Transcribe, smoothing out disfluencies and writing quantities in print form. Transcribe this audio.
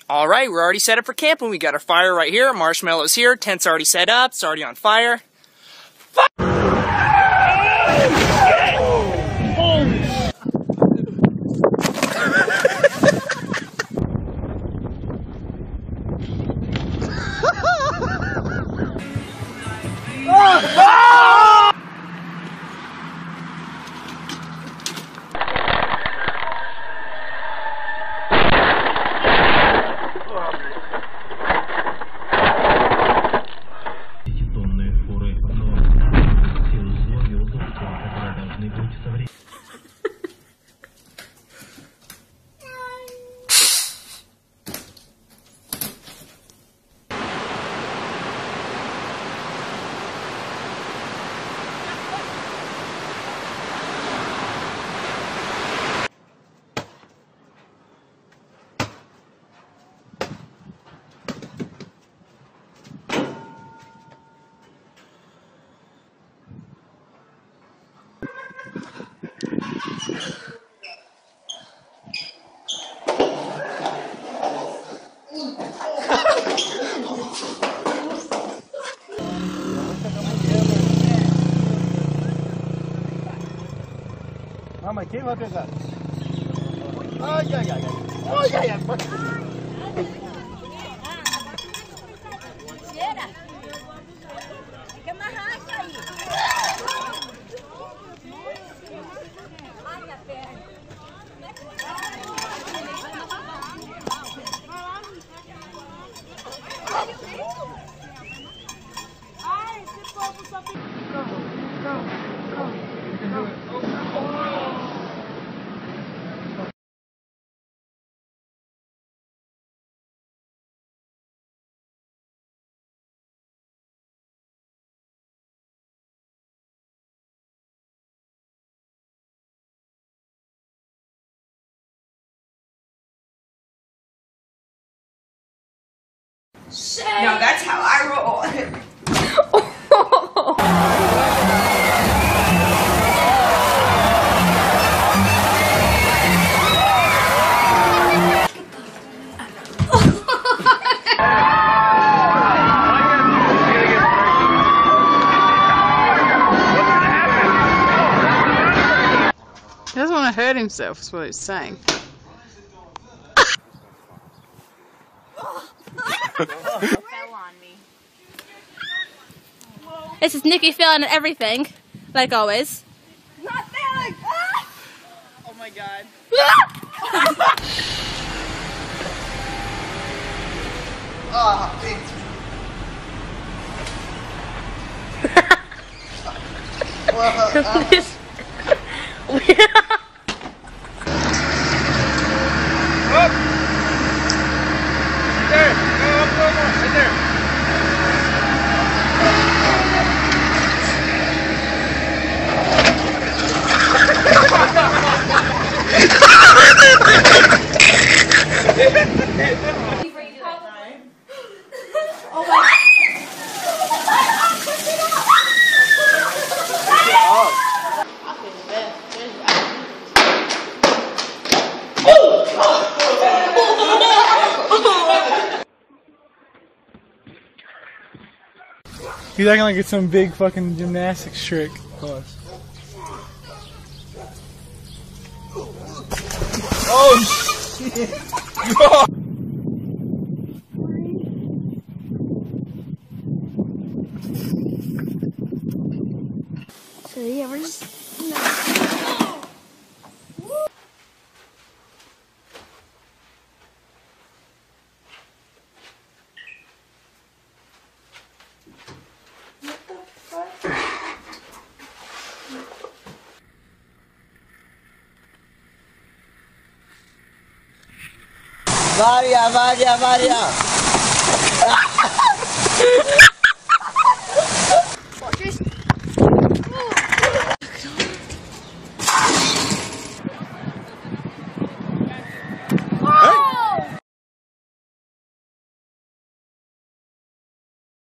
Alright, we're already set up for camping. We got our fire right here, marshmallows here, tent's already set up, it's already on fire. Ah, mas quem vai pegar? Ai, ai, ai, ai. Ai, ai, ai. Cheira. Tem que amarrar isso aí. Ai, a perna. Ai, esse povo só tem... No, that's how I roll. He doesn't want to hurt himself, is what he's saying. Fell on me. This is Nikki failing at everything, like always. Not failing! Ah! Oh my god. Ah, thanks. He's acting like it's some big fucking gymnastics trick. Oh shit! So yeah, we're just... Varia.